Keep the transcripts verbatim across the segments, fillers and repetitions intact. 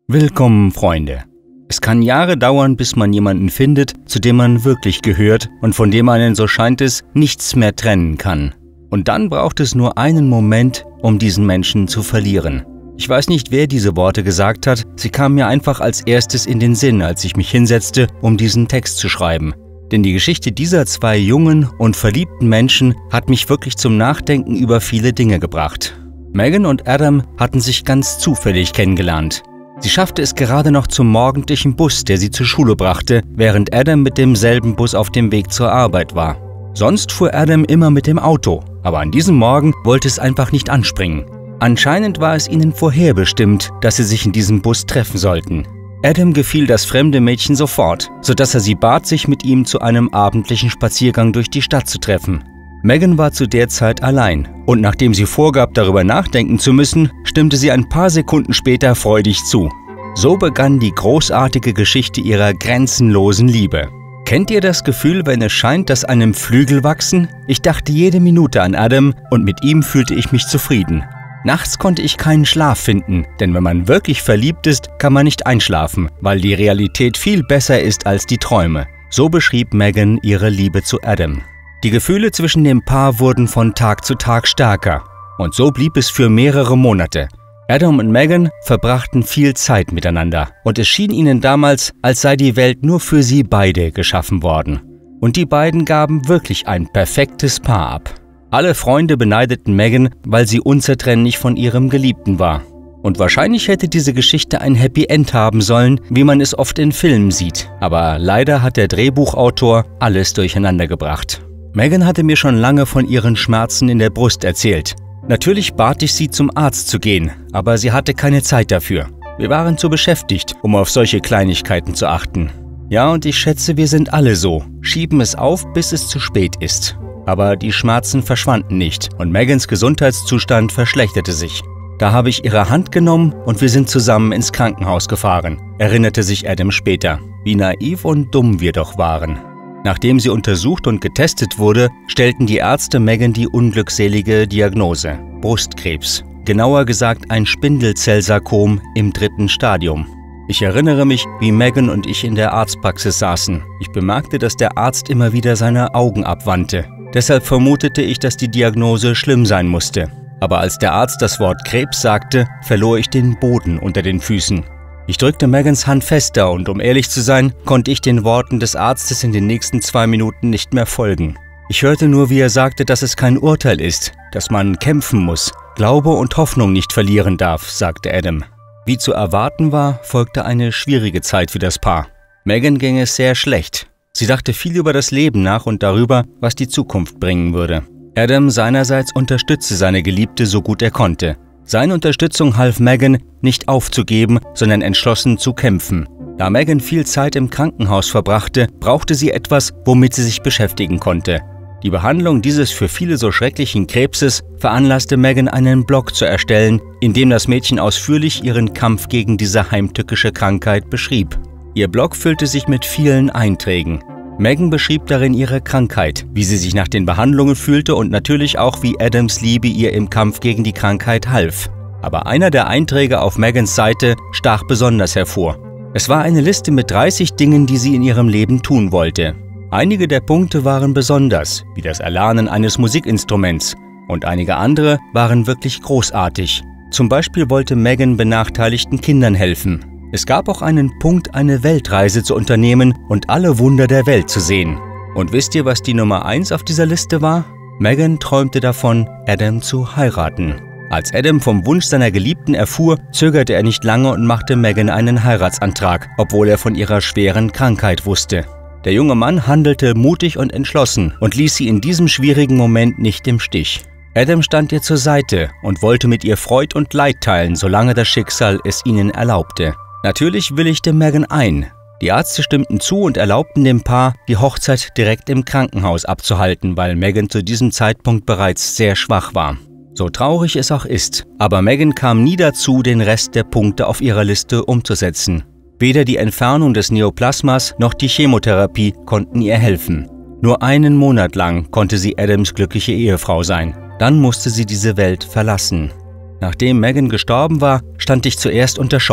Willkommen, Freunde. Es kann Jahre dauern, bis man jemanden findet, zu dem man wirklich gehört und von dem einen, so scheint es, nichts mehr trennen kann. Und dann braucht es nur einen Moment, um diesen Menschen zu verlieren. Ich weiß nicht, wer diese Worte gesagt hat, sie kamen mir einfach als erstes in den Sinn, als ich mich hinsetzte, um diesen Text zu schreiben. Denn die Geschichte dieser zwei jungen und verliebten Menschen hat mich wirklich zum Nachdenken über viele Dinge gebracht. Megan und Adam hatten sich ganz zufällig kennengelernt. Sie schaffte es gerade noch zum morgendlichen Bus, der sie zur Schule brachte, während Adam mit demselben Bus auf dem Weg zur Arbeit war. Sonst fuhr Adam immer mit dem Auto, aber an diesem Morgen wollte es einfach nicht anspringen. Anscheinend war es ihnen vorherbestimmt, dass sie sich in diesem Bus treffen sollten. Adam gefiel das fremde Mädchen sofort, sodass er sie bat, sich mit ihm zu einem abendlichen Spaziergang durch die Stadt zu treffen. Megan war zu der Zeit allein und nachdem sie vorgab, darüber nachdenken zu müssen, stimmte sie ein paar Sekunden später freudig zu. So begann die großartige Geschichte ihrer grenzenlosen Liebe. Kennt ihr das Gefühl, wenn es scheint, dass einem Flügel wachsen? Ich dachte jede Minute an Adam und mit ihm fühlte ich mich zufrieden. Nachts konnte ich keinen Schlaf finden, denn wenn man wirklich verliebt ist, kann man nicht einschlafen, weil die Realität viel besser ist als die Träume. So beschrieb Megan ihre Liebe zu Adam. Die Gefühle zwischen dem Paar wurden von Tag zu Tag stärker und so blieb es für mehrere Monate. Adam und Megan verbrachten viel Zeit miteinander und es schien ihnen damals, als sei die Welt nur für sie beide geschaffen worden. Und die beiden gaben wirklich ein perfektes Paar ab. Alle Freunde beneideten Megan, weil sie unzertrennlich von ihrem Geliebten war. Und wahrscheinlich hätte diese Geschichte ein Happy End haben sollen, wie man es oft in Filmen sieht. Aber leider hat der Drehbuchautor alles durcheinander gebracht. Megan hatte mir schon lange von ihren Schmerzen in der Brust erzählt. Natürlich bat ich sie, zum Arzt zu gehen, aber sie hatte keine Zeit dafür. Wir waren zu beschäftigt, um auf solche Kleinigkeiten zu achten. Ja, und ich schätze, wir sind alle so, schieben es auf, bis es zu spät ist. Aber die Schmerzen verschwanden nicht und Megans Gesundheitszustand verschlechterte sich. Da habe ich ihre Hand genommen und wir sind zusammen ins Krankenhaus gefahren, erinnerte sich Adam später. Wie naiv und dumm wir doch waren. Nachdem sie untersucht und getestet wurde, stellten die Ärzte Megan die unglückselige Diagnose: Brustkrebs. Genauer gesagt ein Spindelzellsarkom im dritten Stadium. Ich erinnere mich, wie Megan und ich in der Arztpraxis saßen. Ich bemerkte, dass der Arzt immer wieder seine Augen abwandte. Deshalb vermutete ich, dass die Diagnose schlimm sein musste. Aber als der Arzt das Wort Krebs sagte, verlor ich den Boden unter den Füßen. Ich drückte Megans Hand fester und um ehrlich zu sein, konnte ich den Worten des Arztes in den nächsten zwei Minuten nicht mehr folgen. Ich hörte nur, wie er sagte, dass es kein Urteil ist, dass man kämpfen muss, Glaube und Hoffnung nicht verlieren darf, sagte Adam. Wie zu erwarten war, folgte eine schwierige Zeit für das Paar. Megan ging es sehr schlecht. Sie dachte viel über das Leben nach und darüber, was die Zukunft bringen würde. Adam seinerseits unterstützte seine Geliebte so gut er konnte. Seine Unterstützung half Megan, nicht aufzugeben, sondern entschlossen zu kämpfen. Da Megan viel Zeit im Krankenhaus verbrachte, brauchte sie etwas, womit sie sich beschäftigen konnte. Die Behandlung dieses für viele so schrecklichen Krebses veranlasste Megan, einen Blog zu erstellen, in dem das Mädchen ausführlich ihren Kampf gegen diese heimtückische Krankheit beschrieb. Ihr Blog füllte sich mit vielen Einträgen. Megan beschrieb darin ihre Krankheit, wie sie sich nach den Behandlungen fühlte und natürlich auch, wie Adams Liebe ihr im Kampf gegen die Krankheit half. Aber einer der Einträge auf Megans Seite stach besonders hervor. Es war eine Liste mit dreißig Dingen, die sie in ihrem Leben tun wollte. Einige der Punkte waren besonders, wie das Erlernen eines Musikinstruments, und einige andere waren wirklich großartig. Zum Beispiel wollte Megan benachteiligten Kindern helfen. Es gab auch einen Punkt, eine Weltreise zu unternehmen und alle Wunder der Welt zu sehen. Und wisst ihr, was die Nummer eins auf dieser Liste war? Megan träumte davon, Adam zu heiraten. Als Adam vom Wunsch seiner Geliebten erfuhr, zögerte er nicht lange und machte Megan einen Heiratsantrag, obwohl er von ihrer schweren Krankheit wusste. Der junge Mann handelte mutig und entschlossen und ließ sie in diesem schwierigen Moment nicht im Stich. Adam stand ihr zur Seite und wollte mit ihr Freud und Leid teilen, solange das Schicksal es ihnen erlaubte. Natürlich willigte Megan ein. Die Ärzte stimmten zu und erlaubten dem Paar, die Hochzeit direkt im Krankenhaus abzuhalten, weil Megan zu diesem Zeitpunkt bereits sehr schwach war. So traurig es auch ist, aber Megan kam nie dazu, den Rest der Punkte auf ihrer Liste umzusetzen. Weder die Entfernung des Neoplasmas noch die Chemotherapie konnten ihr helfen. Nur einen Monat lang konnte sie Adams glückliche Ehefrau sein. Dann musste sie diese Welt verlassen. Nachdem Megan gestorben war, stand ich zuerst unter Schock.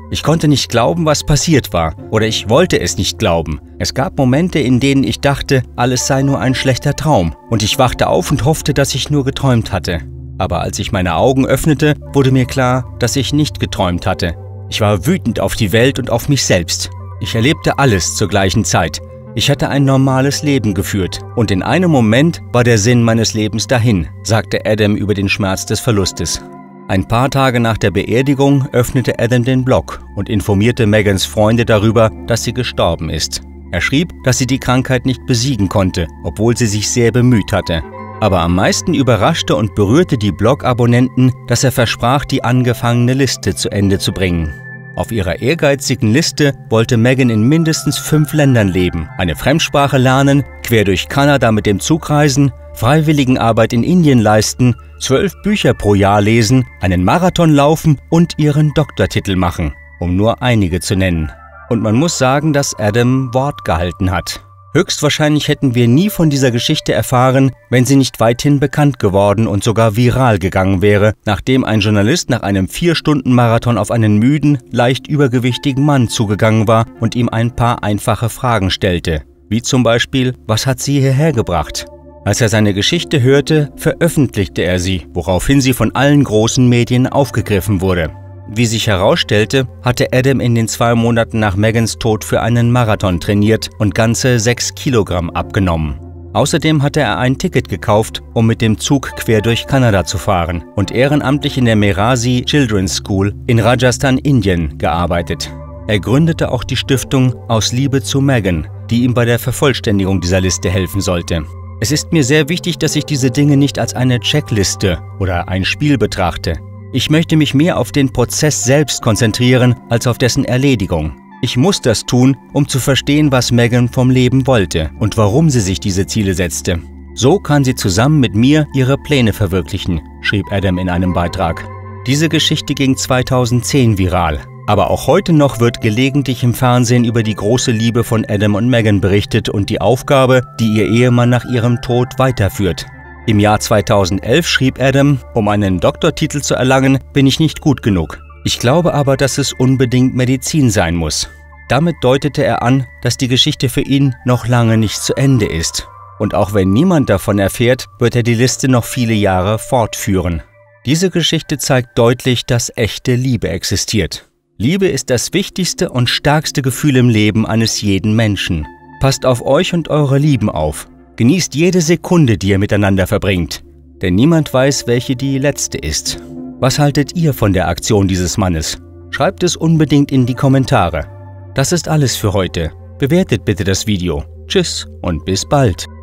Ich konnte nicht glauben, was passiert war, oder ich wollte es nicht glauben. Es gab Momente, in denen ich dachte, alles sei nur ein schlechter Traum, und ich wachte auf und hoffte, dass ich nur geträumt hatte. Aber als ich meine Augen öffnete, wurde mir klar, dass ich nicht geträumt hatte. Ich war wütend auf die Welt und auf mich selbst. Ich erlebte alles zur gleichen Zeit. Ich hatte ein normales Leben geführt, und in einem Moment war der Sinn meines Lebens dahin, sagte Adam über den Schmerz des Verlustes. Ein paar Tage nach der Beerdigung öffnete Adam den Blog und informierte Megans Freunde darüber, dass sie gestorben ist. Er schrieb, dass sie die Krankheit nicht besiegen konnte, obwohl sie sich sehr bemüht hatte. Aber am meisten überraschte und berührte die Blog-Abonnenten, dass er versprach, die angefangene Liste zu Ende zu bringen. Auf ihrer ehrgeizigen Liste wollte Megan in mindestens fünf Ländern leben, eine Fremdsprache lernen, quer durch Kanada mit dem Zug reisen, Freiwilligenarbeit in Indien leisten, zwölf Bücher pro Jahr lesen, einen Marathon laufen und ihren Doktortitel machen, um nur einige zu nennen. Und man muss sagen, dass Adam Wort gehalten hat. Höchstwahrscheinlich hätten wir nie von dieser Geschichte erfahren, wenn sie nicht weithin bekannt geworden und sogar viral gegangen wäre, nachdem ein Journalist nach einem vier-Stunden-Marathon auf einen müden, leicht übergewichtigen Mann zugegangen war und ihm ein paar einfache Fragen stellte. Wie zum Beispiel, was hat sie hierher gebracht? Als er seine Geschichte hörte, veröffentlichte er sie, woraufhin sie von allen großen Medien aufgegriffen wurde. Wie sich herausstellte, hatte Adam in den zwei Monaten nach Megans Tod für einen Marathon trainiert und ganze sechs Kilogramm abgenommen. Außerdem hatte er ein Ticket gekauft, um mit dem Zug quer durch Kanada zu fahren und ehrenamtlich in der Merasi Children's School in Rajasthan, Indien, gearbeitet. Er gründete auch die Stiftung Aus Liebe zu Megan, die ihm bei der Vervollständigung dieser Liste helfen sollte. Es ist mir sehr wichtig, dass ich diese Dinge nicht als eine Checkliste oder ein Spiel betrachte. Ich möchte mich mehr auf den Prozess selbst konzentrieren, als auf dessen Erledigung. Ich muss das tun, um zu verstehen, was Megan vom Leben wollte und warum sie sich diese Ziele setzte. So kann sie zusammen mit mir ihre Pläne verwirklichen, schrieb Adam in einem Beitrag. Diese Geschichte ging zweitausendzehn viral. Aber auch heute noch wird gelegentlich im Fernsehen über die große Liebe von Adam und Megan berichtet und die Aufgabe, die ihr Ehemann nach ihrem Tod weiterführt. Im Jahr zweitausendelf schrieb Adam, um einen Doktortitel zu erlangen, bin ich nicht gut genug. Ich glaube aber, dass es unbedingt Medizin sein muss. Damit deutete er an, dass die Geschichte für ihn noch lange nicht zu Ende ist. Und auch wenn niemand davon erfährt, wird er die Liste noch viele Jahre fortführen. Diese Geschichte zeigt deutlich, dass echte Liebe existiert. Liebe ist das wichtigste und stärkste Gefühl im Leben eines jeden Menschen. Passt auf euch und eure Lieben auf. Genießt jede Sekunde, die ihr miteinander verbringt. Denn niemand weiß, welche die letzte ist. Was haltet ihr von der Aktion dieses Mannes? Schreibt es unbedingt in die Kommentare. Das ist alles für heute. Bewertet bitte das Video. Tschüss und bis bald.